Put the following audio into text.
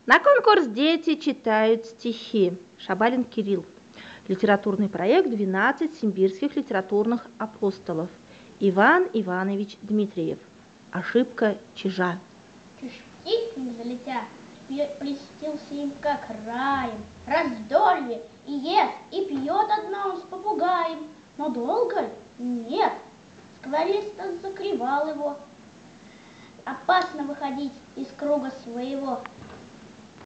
На конкурс дети читают стихи. Шабалин Кирилл. Литературный проект «12 симбирских литературных апостолов». Иван Иванович Дмитриев. Ошибка чижа. Чиж птицами залетя, плестился им как раем, раздолье, и ест, и пьет одно он с попугаем, но долго нет, скворец-то закрывал его. Опасно выходить из круга своего,